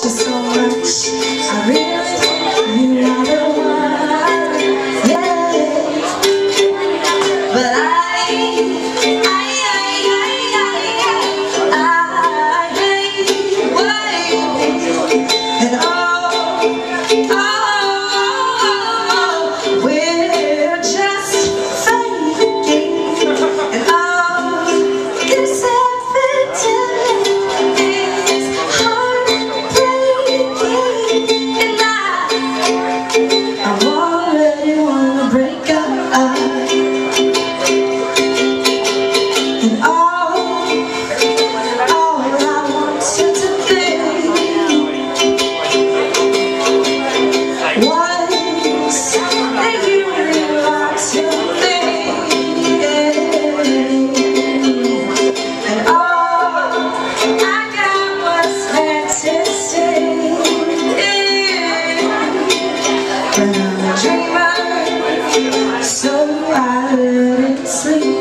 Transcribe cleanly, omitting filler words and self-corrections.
for so much. I really thought you are the one, yeah. But I hate waiting, and we're just faking, and this everything is heartbreaking, and I already wanna break up, and all I want you to think was that you really want to think, and all I got was that to say. But I'm a dreamer, so I let it sleep.